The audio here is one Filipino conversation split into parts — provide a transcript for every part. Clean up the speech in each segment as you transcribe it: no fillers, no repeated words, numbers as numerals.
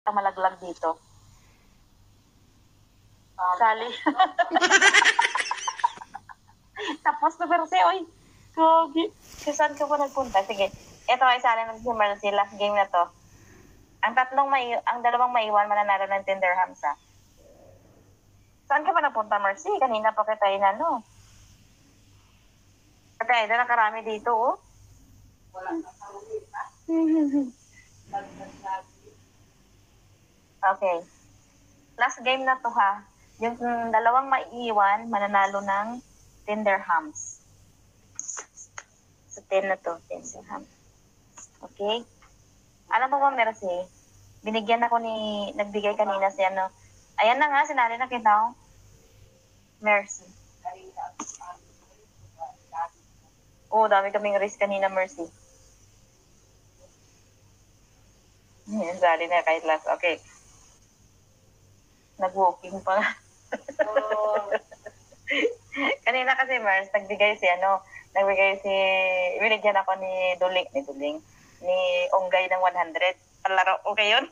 malaglag dito. Sali. Tapos na pero siya, oy. Saan ka pa nagpunta? Sige. Ito ay sali ng si Mercy. Last game na to. Ang dalawang maiwan, mananalo ng 10 dirhams, ha? Saan ka pa napunta, Mercy? Kanina pa kita inano. Kaya ito nakarami dito, oh. Okay. Last game na to, ha? Yung dalawang maiiwan, mananalo ng 10 dirhams. So, 10 na to. 10 dirhams. Okay? Alam mo ba, Mercy? Binigyan ako nagbigay kanina si ano. Ayan na nga, sinali na kita, oh. Mercy. Oo, dami kaming risk kanina, Mercy. Sali na kahit last. Okay. Nag-walking pa. Kanina kasi, Mars, nagbigay binigyan ako ni Duling, ni Onggay ng 100. Palaro, okay yun?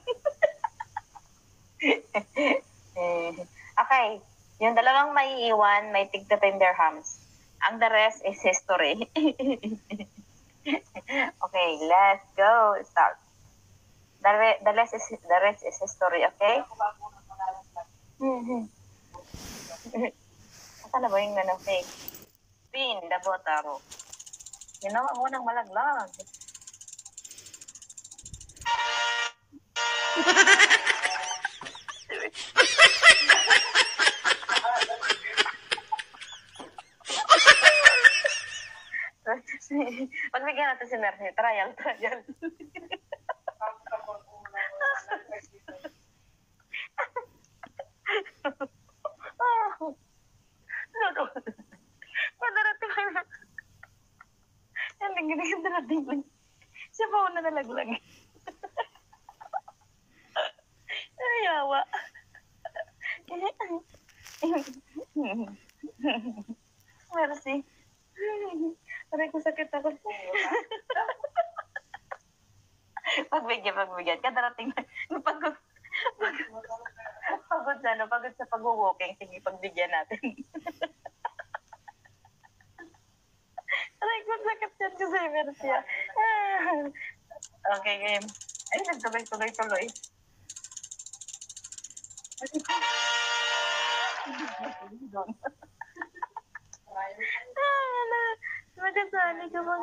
Okay. Yung dalawang maiiwan, may tig 10 dirhams. Ang the rest is history. Okay, let's go. Start. The rest is history, okay? Saan na ba yung fake? Pin, the botaro. Ginawa mo ng malaglag. Pagbigyan natin si Mercy. Trial. Madarating lang. Yan, darating lang. Siya pa una nalaglag. Ay, yawa. Mercy. Aray ko sakit ako. Pagbigyan. Kadarating na. Pagod sa pag-walking. Sige, pagbigyan natin. Aray ko sakit yan kasi Mercy. Okay, game. Ay, nagtuloy-tuloy. Nagasali ka ba?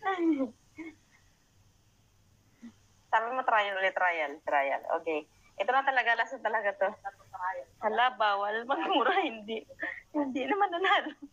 Sabi mo trial. Okay. Ito na talaga, last na talaga to. Hala, bawal. Magmura, hindi. Hindi naman nanalo.